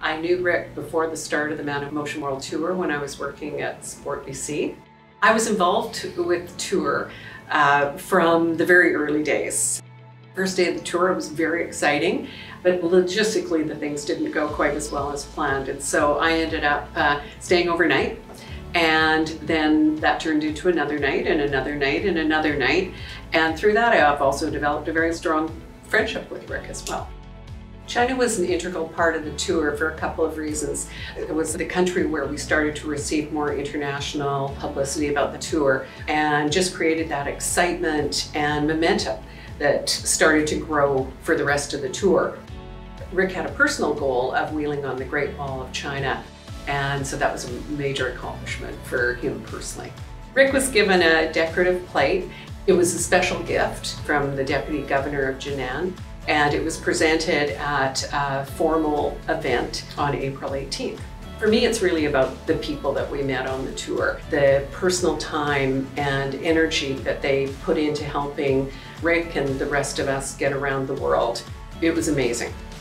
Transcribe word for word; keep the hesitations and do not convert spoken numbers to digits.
I knew Rick before the start of the Man of Motion World Tour when I was working at Sport B C. I was involved with the tour uh, from the very early days. First day of the tour was very exciting, but logistically the things didn't go quite as well as planned, and so I ended up uh, staying overnight, and then that turned into another night and another night and another night, and through that I've also developed a very strong friendship with Rick as well. China was an integral part of the tour for a couple of reasons. It was the country where we started to receive more international publicity about the tour and just created that excitement and momentum that started to grow for the rest of the tour. Rick had a personal goal of wheeling on the Great Wall of China, and so that was a major accomplishment for him personally. Rick was given a decorative plate. It was a special gift from the Deputy Governor of Jinan, and it was presented at a formal event on April eighteenth. For me, it's really about the people that we met on the tour, the personal time and energy that they put into helping Rick and the rest of us get around the world. It was amazing.